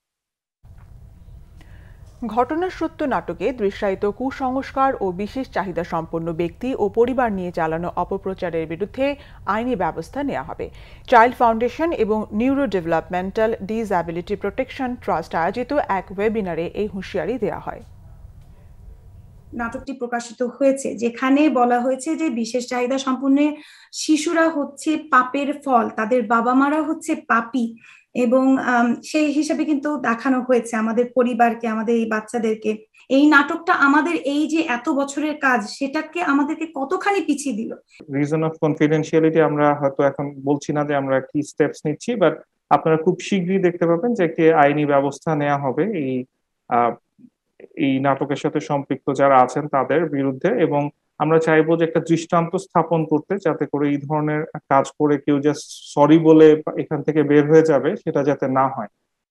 ঘটনার সত্য নাটকে দৃশ্যায়িত কুসংস্কার ও বিশেষ চাহিদা সম্পন্ন ব্যক্তি ও পরিবার নিয়ে চালানো অপপ্রচারের বিরুদ্ধে আইনি ব্যবস্থা নেওয়া হবে। চাইল্ড ফাউন্ডেশন এবং neuro developmental disability protection trust আয়োজিত এক ওয়েবিনারে এই হুঁশিয়ারি দেওয়া হয়। নাটকটি প্রকাশিত হয়েছে যেখানে বলা হয়েছে যে বিশেষ চাহিদা সম্পন্ন শিশুরা হচ্ছে পাপের ফল, তাদের বাবা মারা হচ্ছে পাপী, এবং সেই হিসাবে কিন্তু দেখানো হয়েছে আমাদের পরিবারকে, আমাদের এই বাচ্চাদেরকে। এই নাটকটা আমাদের এই যে এত বছরের কাজ সেটাকে আমাদেরকে কতখানি পিছিয়ে দিল। রিজন অফ কনফিডেন্সিয়ালিটি আমরা হয়তো এখন বলছি না যে আমরা কি স্টেপস নিচ্ছি, বাট আপনারা খুব শীঘ্রই দেখতে পাবেন যে একটি আইনি ব্যবস্থা নেওয়া হবে এই নাটকের সাথে সম্পৃক্ত যারা আছেন তাদের বিরুদ্ধে, এবং আমরা চাইবো যে একটা দৃষ্টান্ত স্থাপন করতে, যাতে করে এই ধরনের কাজ করে কেউ জাস্ট সরি বলে এখান থেকে বের হয়ে যাবে সেটা যাতে না হয়।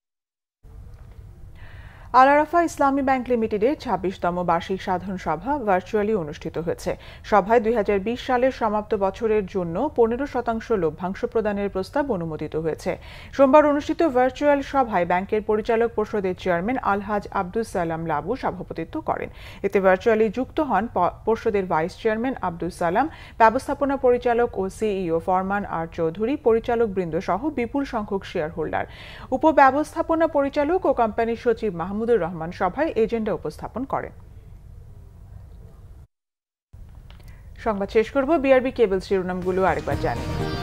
আল আরাফা ইসলামী ব্যাংক লিমিটেডের 26তম বার্ষিক সাধারণ সভা ভার্চুয়ালি অনুষ্ঠিত হয়েছে। সভায় 2020 সালের সমাপ্ত বছরের জন্য 15% লভ্যাংশ প্রদানের প্রস্তাব অনুমোদিত হয়েছে। সোমবার অনুষ্ঠিত ভার্চুয়াল সভায় ব্যাংকের পরিচালক পর্ষদের চেয়ারম্যান আলহাজ আব্দুস সালাম লাবু সভাপতিত্ব করেন। এতে ভার্চুয়ালি যুক্ত হন পর্ষদের ভাইস চেয়ারম্যান আব্দুস সালাম, ব্যবস্থাপনা পরিচালক ও সিইও ফরমান আর চৌধুরী, পরিচালক বৃন্দ সহ বিপুল সংখ্যক শেয়ার হোল্ডার। উপব্যবস্থাপনা পরিচালক ও কোম্পানির সচিব মাহমুদুর রহমান সভায় এজেন্ডা উপস্থাপন করেন। সংবাদ শেষ করব বিআরবি কেবল শিরোনামগুলো আরেকবার জানি।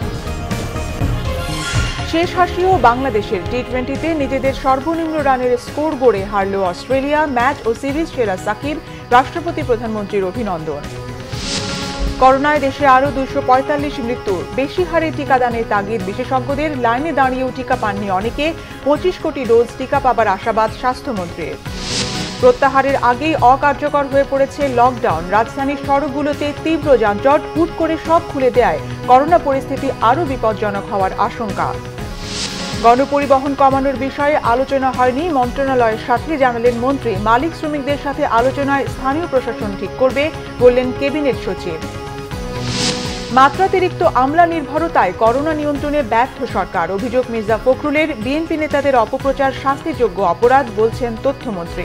শেষ হাসিও বাংলাদেশের টি-20তে নিজেদের সর্বনিম্ন রানের স্কোর গড়ে হারল অস্ট্রেলিয়া। ম্যাচ ও সিরিজ সেরা সাকিব, রাষ্ট্রপতি প্রধানমন্ত্রীর অভিনন্দন। করোনায় দেশে আরও 245 মৃত্যু, বেশি হারে টিকাদানের তাগিদ বিশেষজ্ঞদের। লাইনে দাঁড়িয়েও টিকা পাননি অনেকে, 25 কোটি ডোজ টিকা পাবার আশাবাদ স্বাস্থ্যমন্ত্রীর। প্রত্যাহারের আগেই অকার্যকর হয়ে পড়েছে লকডাউন, রাজধানীর সড়কগুলোতে তীব্র যানজট, হুট করে সব খুলে দেয় করোনা পরিস্থিতি আরও বিপজ্জনক হওয়ার আশঙ্কা। গণপরিবহন কমানোর বিষয়ে আলোচনা হয়নি, মন্ত্রণালয়ের সাথে জানালেন মন্ত্রী। মালিক শ্রমিকদের সাথে আলোচনায় স্থানীয় প্রশাসন ঠিক করবে বললেন ক্যাবিনেট সচিব। মাত্রাতিরিক্ত আমলা নির্ভরতায় করোনা নিয়ন্ত্রণে ব্যর্থ সরকার, অভিযোগ মির্জা ফখরুলের। বিএনপি নেতাদের অপপ্রচার শাস্তিযোগ্য অপরাধ বলছেন তথ্যমন্ত্রী।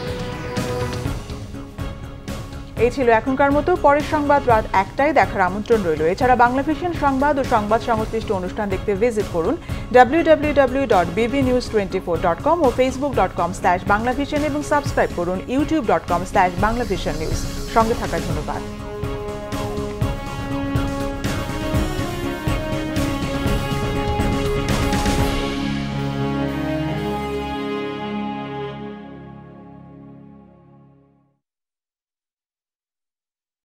এই ছিল এখনকার মতো। পরের সংবাদ রাত 1টায় দেখার আমন্ত্রণ রইল। এছাড়া বাংলাভিশন সংবাদ ও সংবাদ সংশ্লিষ্ট অনুষ্ঠান দেখতে ভিজিট করুন www.bbnews24.com ও facebook.com/banglavision এবং সাবস্ক্রাইব করুন youtube.com/banglavision news। সঙ্গে থাকার ধন্যবাদ।